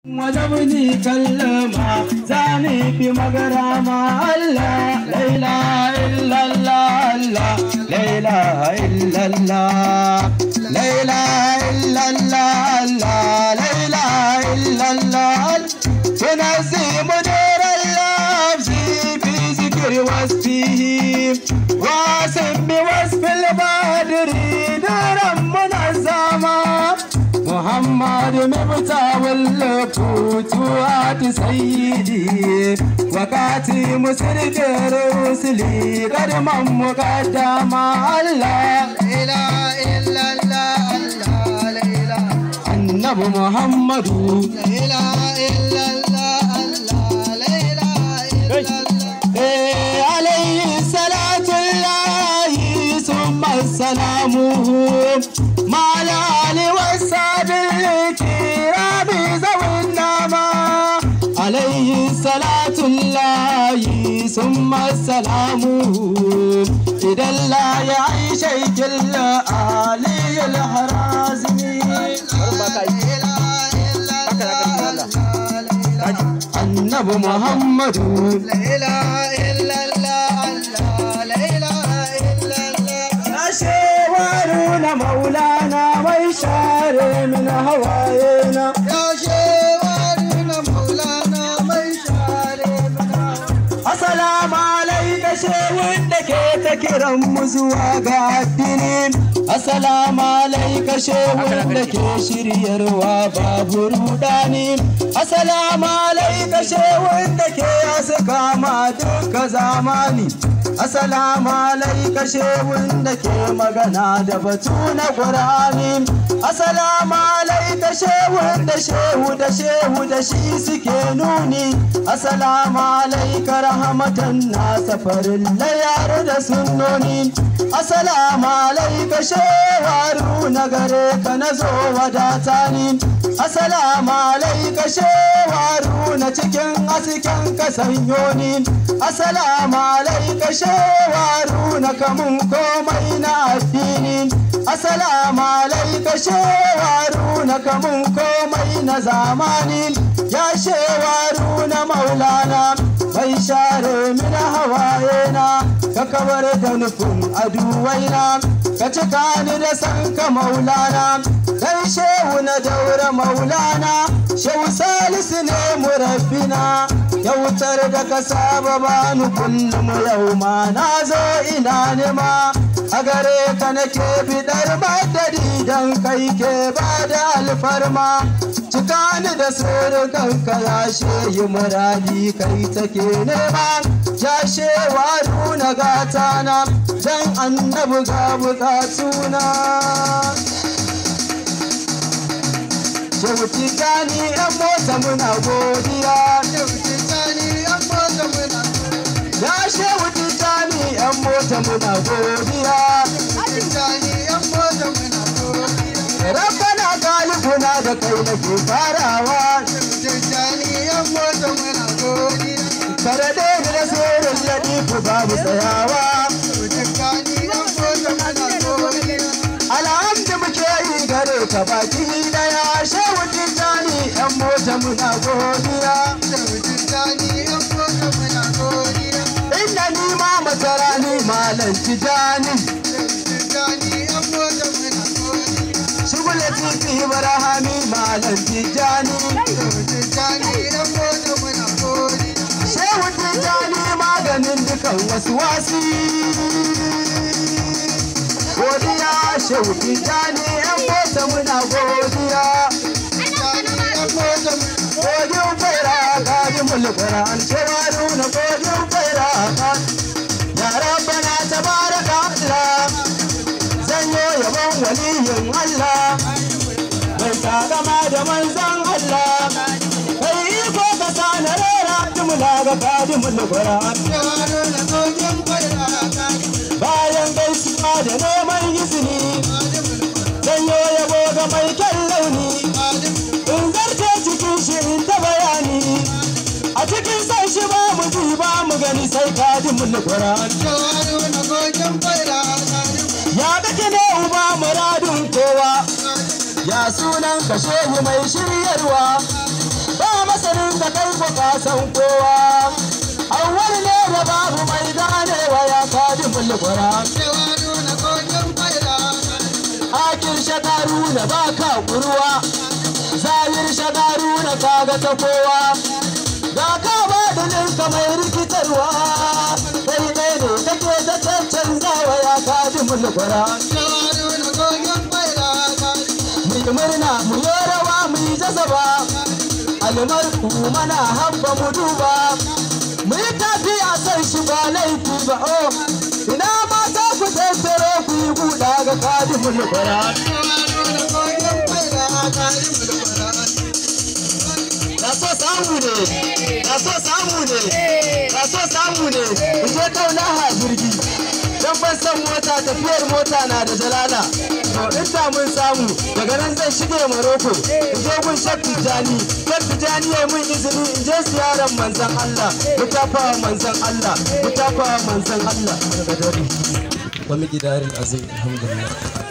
وجبني كلمة زاني في مقرامة الله لا إله إلا الله الله لا إله إلا الله لا إله إلا الله الله لا إله إلا الله تنزي مدير اللفظ في ذكر وصفه واسم بوصف البدر نورا منظما محمد مبتع الفتوات سيدي وكاتي مسرد رسلي قدما مقدما الله لا إله إلا الله الله لا إله النبي محمد لا إله إلا الله الله لا إله إلا الله عليه صلاة الله ثم سلامه مع الآل والصحب الكرام ذوي النعمة عليه صلاة الله ثم سلامه إذا لا يعيش جل علي الحرازمي النبي محمد لا إله إلا الله لا إله إلا الله شوارنا مولانا ويشار من هواينا يا شوارنا مولانا ويشار من هواينا السلام عليك شوندك تكرم زواج الدين السلام عليك شوندك شرير وباب روداني السلام عليك شوندك أسكا ما دك زماني السلام عليك شوندك magana da batu na Qur'ani assalamu alayka shehu da shi suke nuni assalamu alayka rahmatan nasafarin layar da sunnoni assalamu alayka shehu na gare ka nazo wadata ni assalamu alayka shehu na cikin asken ka sanyo ni assalamu alayka shehu na kamun komai na addini assalamu alayka shewaru na kamun komai na zamani ya shewaru na maulana bai share mina hawayena ka kawar da nufin aduwaina ka cika ni da san ka maulana dan shehu na daura maulana shehu salisu ne murabbina yautar da ka saba bani kullum yau ma na zo ina nema a gare ka nake bidar madadi dan kai ke bada alfarma cika ni da surukanka ya shehi muradi kai take nema ya shewaru na gatana dan annabi ga bukatuna shehu tijani yan mota muna godiya shehu tijani yan mota muna ya shehu tijani yan mota muna godiya tijani yan mota muna godiya rabbana galibuna da kai nake farawa tijani yan mota muna godiya kare da sirrin ladifu babu tsayawa tijani yan mota muna godiya alhamdu muke yi gare ka baki daya shehu tijani yan mota muna godiya shehu tijani yan mota muna godiya inda ni ma masara ni malam tijani tijani yan mota muna godiya shugule titi barahami malam tijani shehu tijani yan mota muna godiya shehu tijani maganin dukan wasu wasi godiya shehu tijani yan mota muna godiya godin faira gadi mulkara an shewaru na godin faira ya rabbana tabaraka Allah zanyo yabon waliyin Allah mai sagama da manzan Allah kai iko ka sana rera jumla ga gadi mulkara an shewaru na godin faira bayan gaisuwa da neman izini zanyo yabo ga mai kyan launi in zarce cikin shi in ta bayani a cikin san shi ba mu ji ba mu gani sai gadi mulkura ya kake ne uba muradin kowa ya sunan ka shehu mai shiryarwa san kowa awwal ne da babu mai ganewa ya kadi mulkwara akir shagaru na baka kurwa zahir shagaru na kaga ta kowa ga ka ba da ninka mai rikitarwa kai ne kake da cancanzawa ya kadi mulkwara mu yi murna mu yi rawa mu yi jazaba almarku mana habba mu duba mu yi tafiya sai shi ba laifi ba oh ina mata ku tattaro ku yi buɗa ga kadi mulkwara so samu ne je kauna ha jirgi dan ban san mota tafiyar mota na da jalala to in ta mun samu daga nan zai shige Morocco in je gun Shakki Jani ya mun izini in je ziyarar manzon Allah mutafa manzon Allah daga dare wa miqdaril azim alhamdulillah